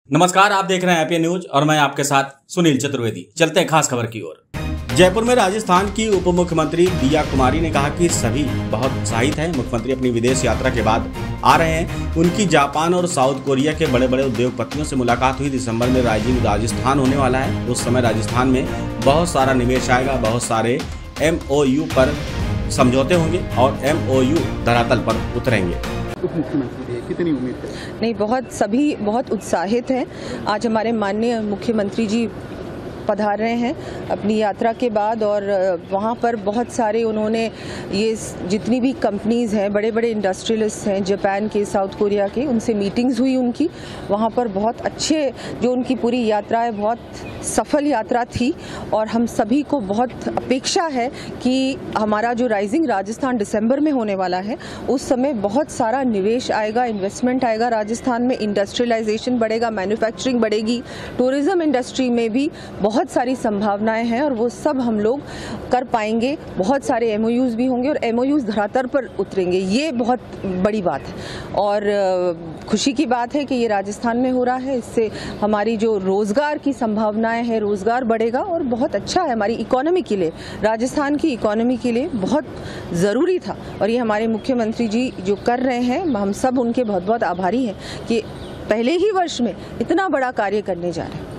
नमस्कार, आप देख रहे हैं एपीएन न्यूज और मैं आपके साथ सुनील चतुर्वेदी। चलते हैं खास खबर की ओर। जयपुर में राजस्थान की उप मुख्यमंत्री दिया कुमारी ने कहा कि सभी बहुत उत्साहित हैं। मुख्यमंत्री अपनी विदेश यात्रा के बाद आ रहे हैं। उनकी जापान और साउथ कोरिया के बड़े बड़े उद्योगपतियों से मुलाकात हुई। दिसंबर में राजस्थान होने वाला है। उस समय राजस्थान में बहुत सारा निवेश आएगा, बहुत सारे MOU पर समझौते होंगे और MOU धरातल पर उतरेंगे। मुख्यमंत्री कितनी उम्मीद है? नहीं, सभी बहुत उत्साहित हैं। आज हमारे माननीय मुख्यमंत्री जी पधार रहे हैं अपनी यात्रा के बाद और वहाँ पर बहुत सारे उन्होंने ये जितनी भी कंपनीज़ हैं, बड़े बड़े इंडस्ट्रियलिस्ट हैं जापान के, साउथ कोरिया के, उनसे मीटिंग्स हुई उनकी। वहाँ पर बहुत अच्छे जो उनकी पूरी यात्रा है, बहुत सफल यात्रा थी और हम सभी को बहुत अपेक्षा है कि हमारा जो राइजिंग राजस्थान दिसंबर में होने वाला है, उस समय बहुत सारा निवेश आएगा, इन्वेस्टमेंट आएगा राजस्थान में, इंडस्ट्रियलाइजेशन बढ़ेगा, मैन्युफैक्चरिंग बढ़ेगी, टूरिज़्म इंडस्ट्री में भी बहुत सारी संभावनाएं हैं और वो सब हम लोग कर पाएंगे। बहुत सारे MOUs भी होंगे और MOUs धरातल पर उतरेंगे। ये बहुत बड़ी बात है और खुशी की बात है कि ये राजस्थान में हो रहा है। इससे हमारी जो रोज़गार की संभावनाएं हैं, रोज़गार बढ़ेगा और बहुत अच्छा है हमारी इकोनॉमी के लिए, राजस्थान की इकोनॉमी के लिए बहुत ज़रूरी था। और ये हमारे मुख्यमंत्री जी जो कर रहे हैं, हम सब उनके बहुत बहुत आभारी हैं कि पहले ही वर्ष में इतना बड़ा कार्य करने जा रहे हैं।